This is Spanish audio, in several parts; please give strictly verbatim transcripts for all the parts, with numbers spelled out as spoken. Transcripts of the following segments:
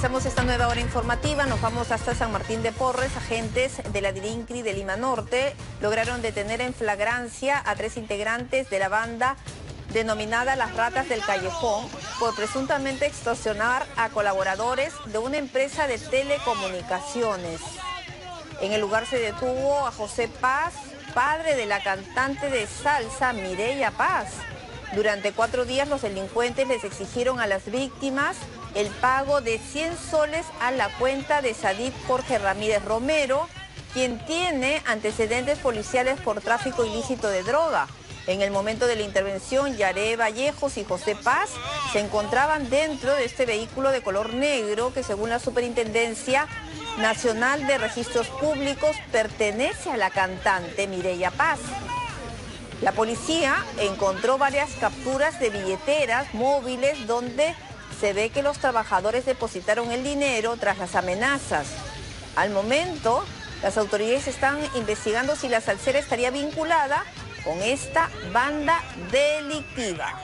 Comenzamos esta nueva hora informativa, nos vamos hasta San Martín de Porres. Agentes de la DIRINCRI de Lima Norte lograron detener en flagrancia a tres integrantes de la banda denominada Las Ratas del Callejón por presuntamente extorsionar a colaboradores de una empresa de telecomunicaciones. En el lugar se detuvo a José Paz, padre de la cantante de salsa Mireya Paz. Durante cuatro días los delincuentes les exigieron a las víctimas el pago de cien soles a la cuenta de Sadid Jorge Ramírez Romero, quien tiene antecedentes policiales por tráfico ilícito de droga. En el momento de la intervención, Yaré Vallejos y José Paz se encontraban dentro de este vehículo de color negro que, según la Superintendencia Nacional de Registros Públicos, pertenece a la cantante Mireya Paz. La policía encontró varias capturas de billeteras móviles donde se ve que los trabajadores depositaron el dinero tras las amenazas. Al momento, las autoridades están investigando si la salsera estaría vinculada con esta banda delictiva.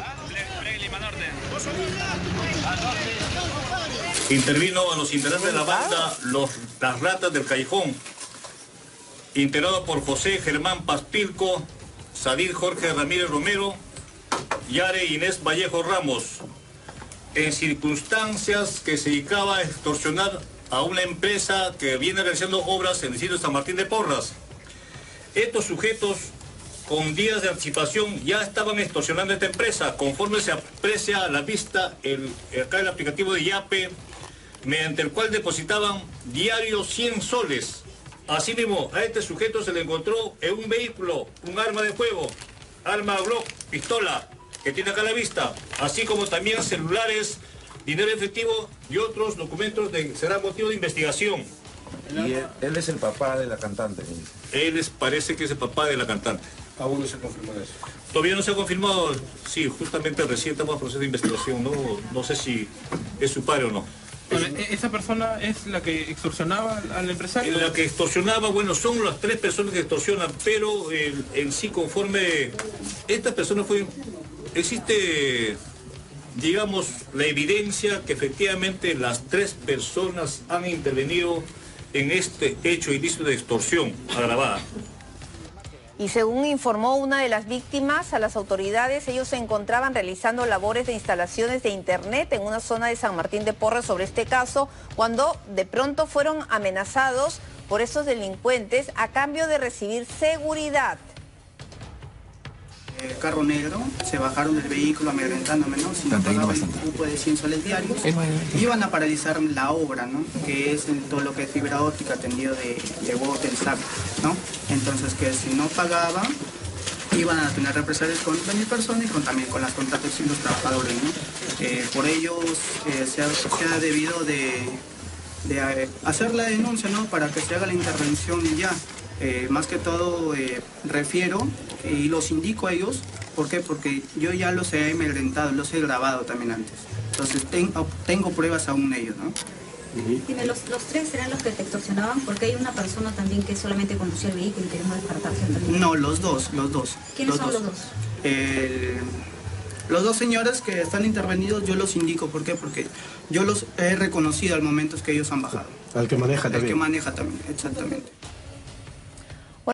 Intervino a los integrantes de la banda Los, Las Ratas del Callejón, integrado por José Germán Paspilco, Sadid Jorge Ramírez Romero, Yare Inés Vallejo Ramos, en circunstancias que se dedicaba a extorsionar a una empresa que viene realizando obras en el sitio de San Martín de Porras. Estos sujetos, con días de anticipación, ya estaban extorsionando a esta empresa, conforme se aprecia a la vista el, acá el aplicativo de Yape, mediante el cual depositaban diario cien soles. Asimismo, a este sujeto se le encontró en un vehículo un arma de fuego, arma Glock, pistola, que tiene acá a la vista, así como también celulares, dinero efectivo y otros documentos que serán motivo de investigación. Y él, él es el papá de la cantante. Él es, parece que es el papá de la cantante. Aún no se confirmó eso. Todavía no se ha confirmado, sí, justamente recién estamos en proceso de investigación, no, no sé si es su padre o no. Bueno, ¿esa persona es la que extorsionaba al empresario? La que extorsionaba, bueno, son las tres personas que extorsionan, pero el, en sí conforme esta persona fue, existe, digamos, la evidencia que efectivamente las tres personas han intervenido en este hecho ilícito de extorsión agravada. Y según informó una de las víctimas a las autoridades, ellos se encontraban realizando labores de instalaciones de internet en una zona de San Martín de Porres sobre este caso, cuando de pronto fueron amenazados por esos delincuentes a cambio de recibir seguridad. El carro negro, se bajaron del vehículo amedrentándome, ¿no? Si no pagaban un cupo de cien soles diarios, iban a paralizar la obra, ¿no? Que es en todo lo que es fibra óptica, tendido de, de bote, el saco, ¿no? Entonces que si no pagaban, iban a tener represalias contra mi persona y con, también con las contrataciones de los trabajadores, ¿no? Eh, por ello eh, se, ha, se ha debido de, de eh, hacer la denuncia, ¿no? Para que se haga la intervención ya. Eh, más que todo eh, refiero eh, y los indico a ellos. ¿Por qué? Porque yo ya los he amedrentado, los he grabado también antes. Entonces ten, tengo pruebas aún de ellos, ¿no? Dime, ¿los, ¿los tres eran los que te extorsionaban? Porque hay una persona también que solamente conducía el vehículo y queremos descartarse también. No, los dos, los dos. ¿Quiénes los son dos. los dos? El, los dos señores que están intervenidos yo los indico. ¿Por qué? Porque yo los he reconocido al momento que ellos han bajado. Al que maneja también. Al que maneja también, exactamente.